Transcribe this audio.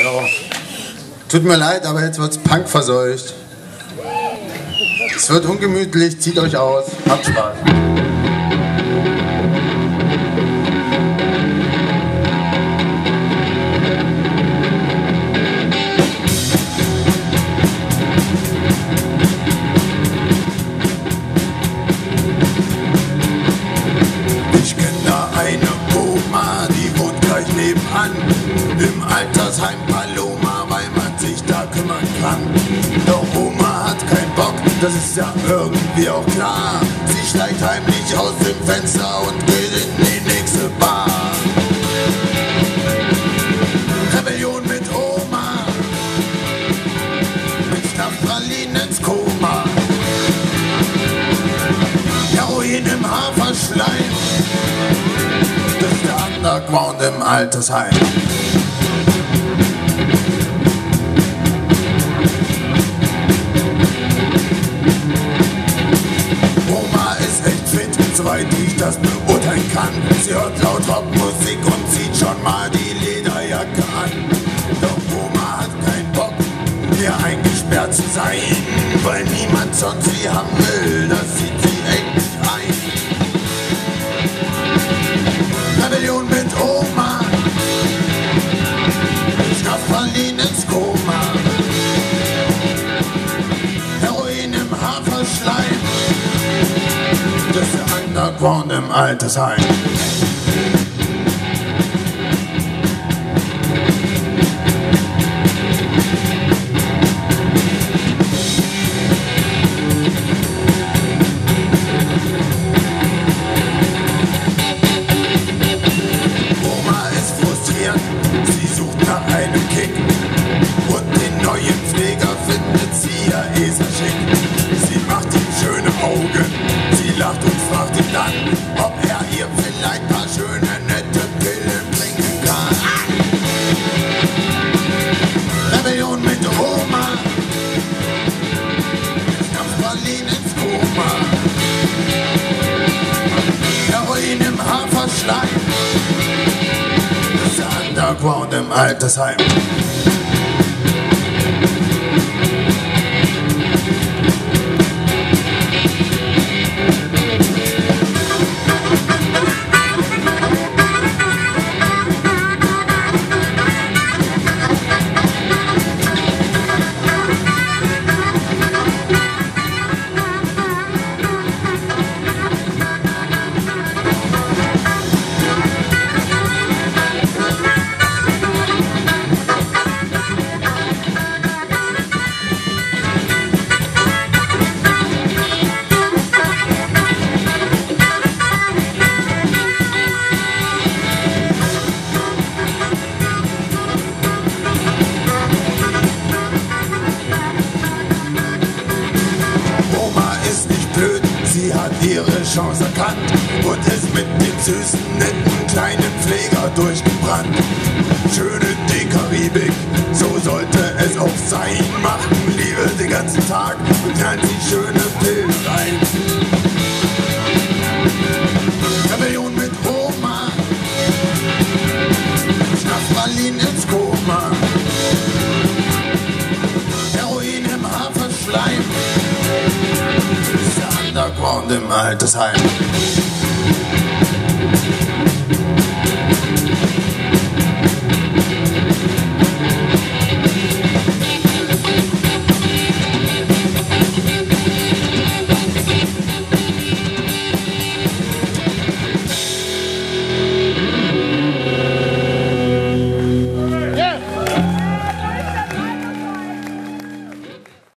Jo. Tut mir leid, aber jetzt wird's punkverseucht. Es wird ungemütlich, zieht euch aus, habt Spaß. Ich kenn da eine Oma, die wohnt gleich nebenan, im Altersheim Paloma, weil man sich da kümmern kann. Doch Oma hat keinen Bock, das ist ja irgendwie auch klar. Sie steigt heimlich aus dem Fenster und geht in die nächste Bar. Rebellion mit Oma, mit Schlafpralinen ins Koma, Heroin im Haferschleim, das ist der Underground im Altersheim. Oma ist echt fit, soweit ich das beurteilen kann. Sie hört laut Rockmusik und zieht schon mal die Lederjacke an. Doch Oma hat keinen Bock, hier eingesperrt zu sein, weil niemand sonst sie haben will, das sieht sie echt nicht ein. Rebellion mit Oma, Schlafpralinen ins Koma, Heroin im Haferschleim, das ist der Underground im Altersheim. Sie sucht nach einem Kick und den neuen Pfleger findet sie ja eh sehr schick. Sie macht ihm schöne Augen, sie lacht und fragt ihn dann, ob er ihr vielleicht ein paar schöne, nette Pillen bringen kann. Rebellion mit Oma, Schnapspralinen ins Koma, Heroin im Haferschleim, Underground im Altersheim. Sie hat ihre Chance erkannt und ist mit dem süßen, netten, kleinen Pfleger durchgebrannt. Schöne die Karibik, so sollte es auch sein. Machen Liebe den ganzen Tag und knallen sich schöne Pillen rein. Rebellion mit Oma, Schnapspralinen ins Koma, Heroin im Haferschleim, Underground im Altersheim.